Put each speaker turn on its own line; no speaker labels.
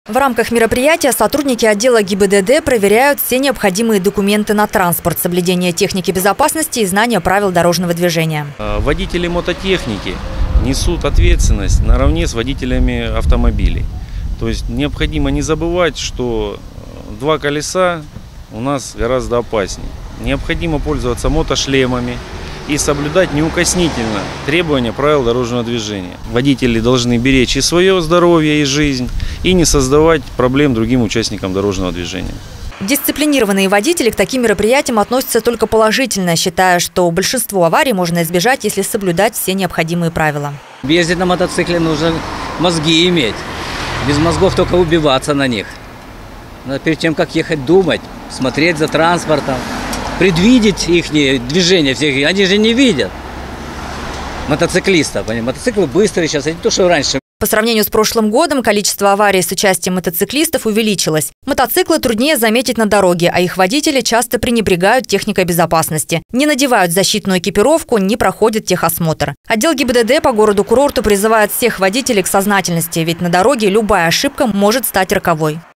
В рамках мероприятия сотрудники отдела ГИБДД проверяют все необходимые документы на транспорт, соблюдение техники безопасности и знания правил дорожного движения.
Водители мототехники несут ответственность наравне с водителями автомобилей. То есть необходимо не забывать, что два колеса у нас гораздо опаснее. Необходимо пользоваться мотошлемами и соблюдать неукоснительно требования правил дорожного движения. Водители должны беречь и свое здоровье, и жизнь, и не создавать проблем другим участникам дорожного движения.
Дисциплинированные водители к таким мероприятиям относятся только положительно, считая, что большинство аварий можно избежать, если соблюдать все необходимые правила.
Ездить на мотоцикле нужно мозги иметь. Без мозгов только убиваться на них. Надо перед тем, как ехать, думать, смотреть за транспортом, предвидеть их движения всех. Они же не видят мотоциклистов. Мотоциклы быстрые сейчас, это не то, что раньше.
По сравнению с прошлым годом количество аварий с участием мотоциклистов увеличилось. Мотоциклы труднее заметить на дороге, а их водители часто пренебрегают техникой безопасности. Не надевают защитную экипировку, не проходят техосмотр. Отдел ГИБДД по городу-курорту призывает всех водителей к сознательности, ведь на дороге любая ошибка может стать роковой.